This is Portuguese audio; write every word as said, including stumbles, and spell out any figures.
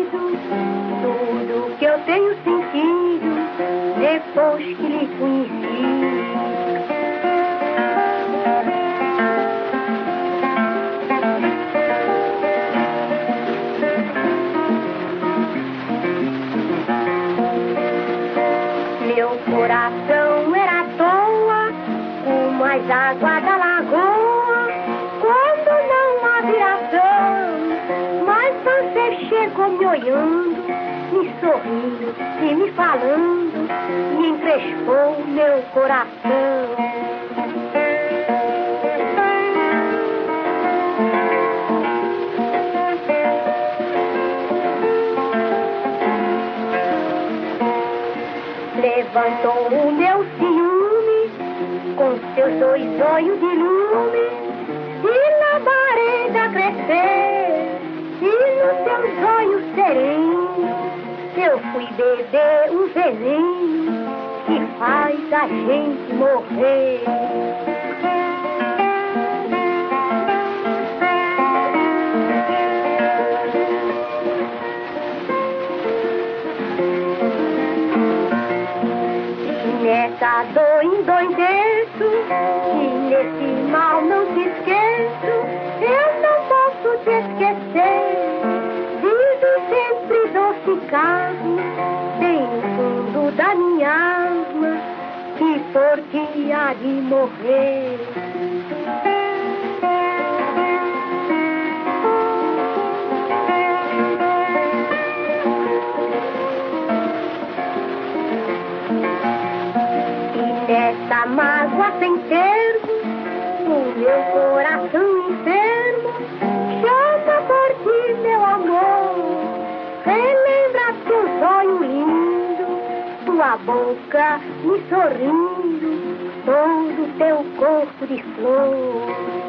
ouvido tudo que eu tenho sentido depois que lhe conheci. Meu coração era à toa, como as águas da lagoa, quando não havia razão. Mas você chegou me olhando, me sorrindo e me falando, e encrespou meu coração. Levantou o meu ciúme com seus dois olhos de lume, e na vareda crescer, e nos seus olhos serenos eu fui beber um veneno que faz a gente morrer. Nessa dor endoideço, e nesse mal não te esqueço, eu não posso te esquecer. Vive sempre adocicado, bem no fundo da minha alma, que por ti há de morrer. Nessa mágoa sem termo, o meu coração enfermo chama por ti, meu amor. Relembra teus olhos lindos, tua boca me sorrindo, todo teu corpo de flor.